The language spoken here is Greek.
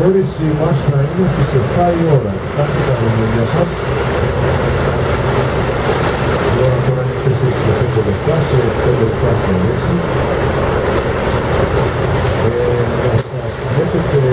Θεώρησή μας θα είναι στις 7 η ώρα. Κοιτάξτε τα δεδομένα σας. Η ώρα τώρα είναι 4 και 5 λεπτά, σε 5 λεπτά θα ανοίξει. Θα σας